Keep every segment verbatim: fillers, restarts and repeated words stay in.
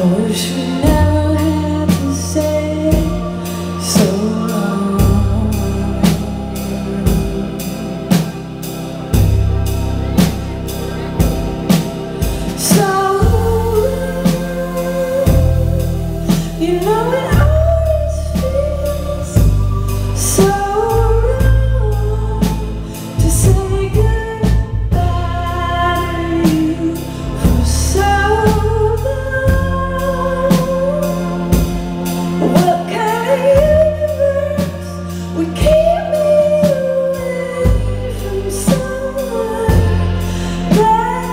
wish we never had to say so long. So you know it always feels so wrong to say goodbye to you for so long. What kind of universe would keep me away from someone that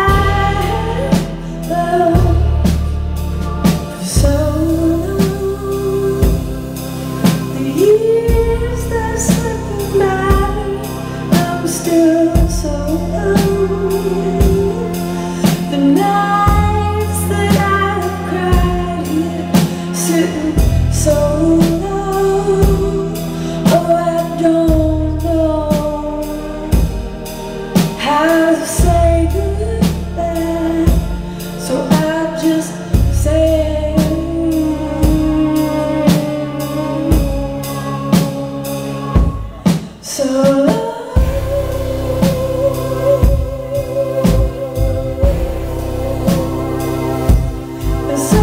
I love for so long? The years that slip by, I'm still so alone. The nights that I've cried here, sitting so low. Oh, I don't know how to say goodbye, so I just say so long. So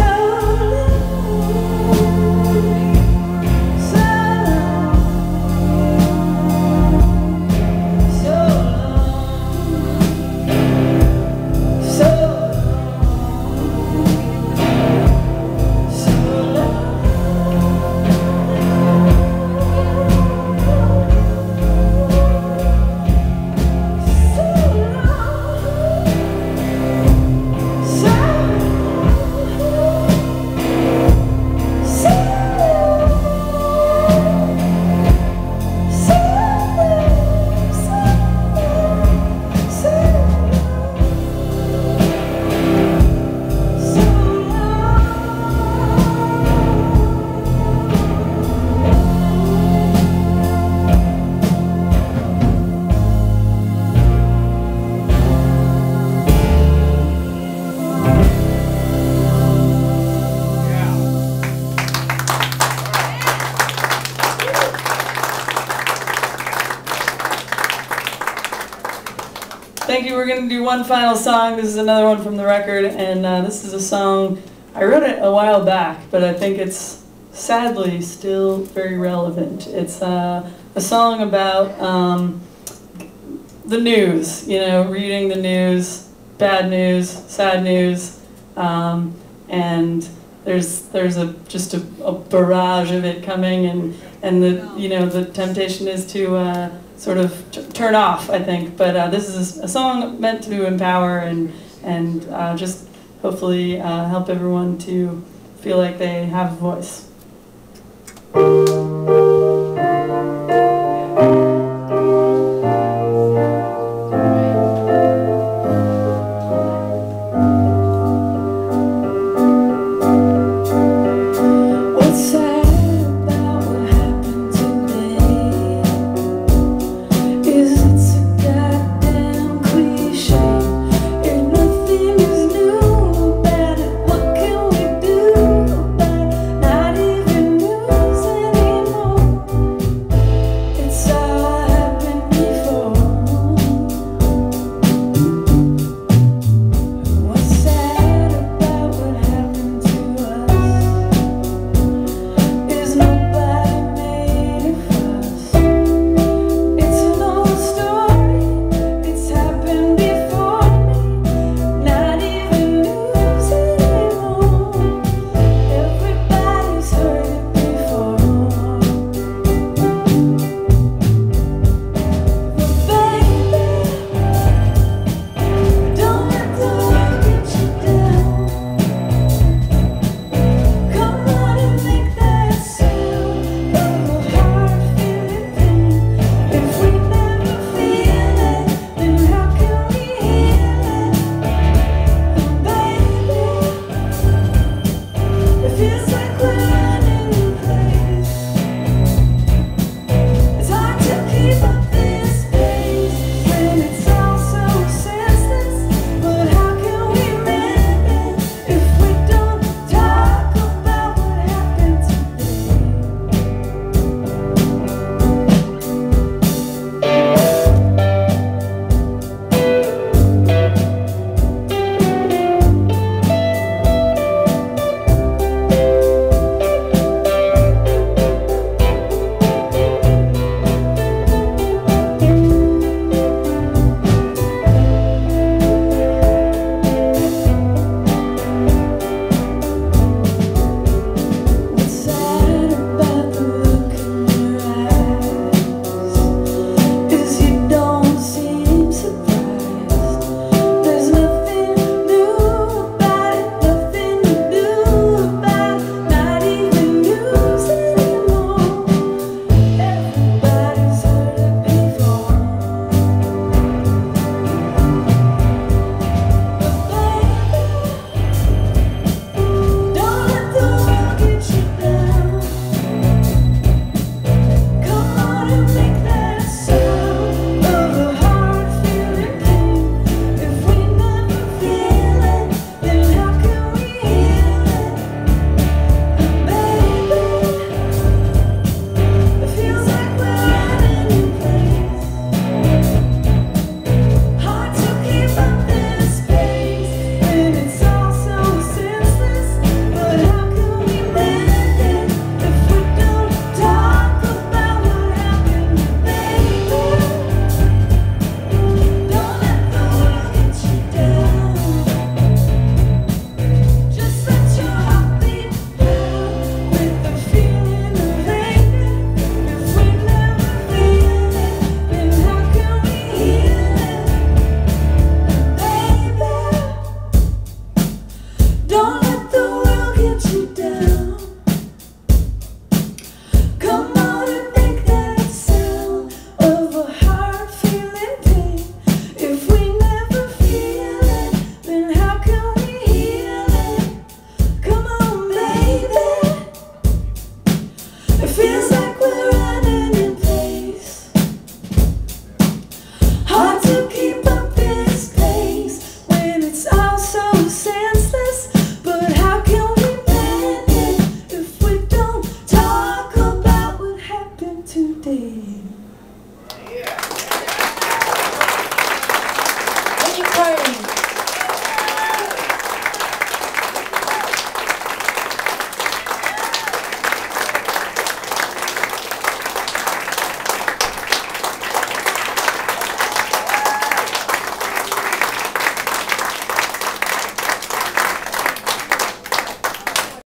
thank you. We're going to do one final song. This is another one from the record, and uh, this is a song, I wrote it a while back, but I think it's sadly still very relevant. It's uh, a song about um, the news, you know, reading the news, bad news, sad news, um, and there's there's a just a, a barrage of it coming, and and the you know the temptation is to uh, sort of t turn off, I think. But uh, this is a song meant to empower and and uh, just hopefully uh, help everyone to feel like they have a voice.